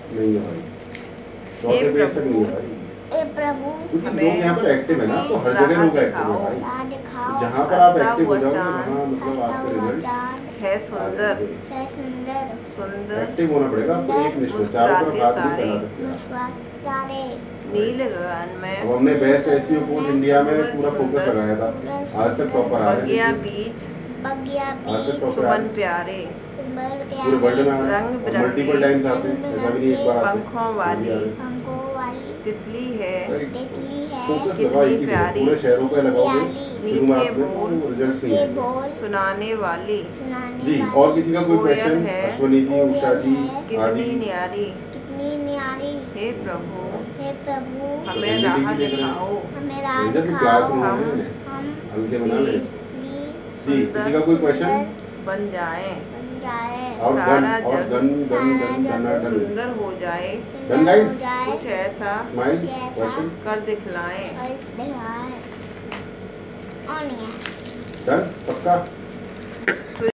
नहीं है भाई, चौथे पेज तक नहीं है भाई। हे प्रभु, क्योंकि लोग यहाँ पर एक्टिव है ना, तो हर जगह लोग एक्टिव है भाई। राह दिखाओ। जहाँ पर आप एक्टिव हो जाओगे वहाँ मतलब हंसता आपका हुआ रिजल्ट चाँद है सुंदर, है सुंदर, सुंदर एक्टिव होना पड़ेगा आपको। एक निश्चित चारों तरफ हाथ नहीं फैला सकते आप। मुस्कुराते नील गगन अब में हमने बेस्ट एसईओ कोर्स इंडिया में पूरा फोकस लगाया था, आज तक टॉपर आ रहे बगिया हैं। बीच बगिया आज तक बीच टॉपर आ रहे सुमन हैं। प्यारे, पूरे वर्ल्ड में आ रहे रंग हैं और बिरंगे मल्टीपल टाइम्स आते हैं, ऐसा भी नहीं एक बार आते हैं। पंखों वो भी वाली आ रहे हैं। हमको वाली तितली है, तितली है, फोकस लगाओ एक ही पे, प्यारी, पूरे शहरों पे लगाओगे मीठे शुरुआत में बोल, तो रिजल्ट नहीं के आएंगे। बोल सुनाने वाली, सुनाने जी, वाली, और किसी का कोई कोयल क्वेश्चन? है, अश्वनी जी, उषा जी, कितनी आदि। न्यारी, कितनी न्यारी, हे प्रभु हे प्रभु, हमें राह दिखाओ, हमें राह जब दिखाओ। क्लासरूम में हम हल्के बना ले। भी जी, किसी का कोई क्वेश्चन? बन जाए, बन जाए, और सारा गन और जग गन गन गन गन गन सुंदर हो जाए, Done, guys? कुछ ऐसा स्माइल जैसा क्वेश्चन कर दिखलाएं। और दिखाए। और नहीं है। डन पक्का।